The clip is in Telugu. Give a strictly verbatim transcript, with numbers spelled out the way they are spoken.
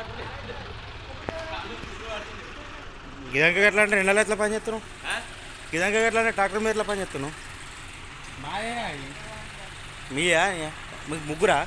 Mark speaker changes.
Speaker 1: గిదంక ఎట్లా అంటే ఎండలో ఎట్లా పని చేస్తున్నావు? గిదంక ఎట్లా అంటే ట్రాక్టర్ మీద ఎట్లా పని చేస్తున్నావు? మీయా మీకు ముగ్గురా?